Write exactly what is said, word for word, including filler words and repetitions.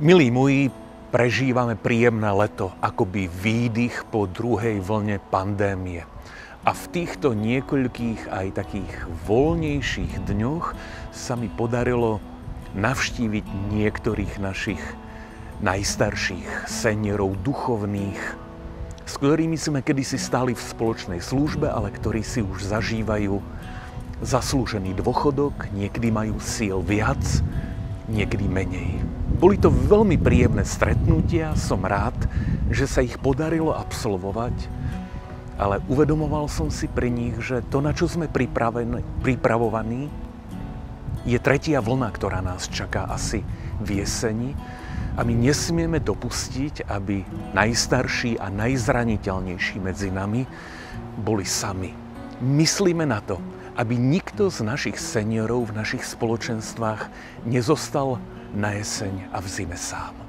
Milí moji, prežívame príjemné leto, akoby výdych po druhej vlne pandémie. A v týchto niekoľkých aj takých voľnejších dňoch sa mi podarilo navštíviť niektorých našich najstarších seniorov duchovných, s ktorými sme kedysi stáli v spoločnej službe, ale ktorí si už zažívajú zaslúžený dôchodok, niekedy majú síl viac, niekedy menej. Boli to veľmi príjemné stretnutia, som rád, že sa ich podarilo absolvovať, ale uvedomoval som si pri nich, že to, na čo sme pripravovaní, je tretia vlna, ktorá nás čaká asi v jeseni a my nesmieme dopustiť, aby najstarší a najzraniteľnejší medzi nami boli sami. Myslíme na to, aby nikto z našich seniorov v našich spoločenstvách nezostal na jeseň a v zime sám.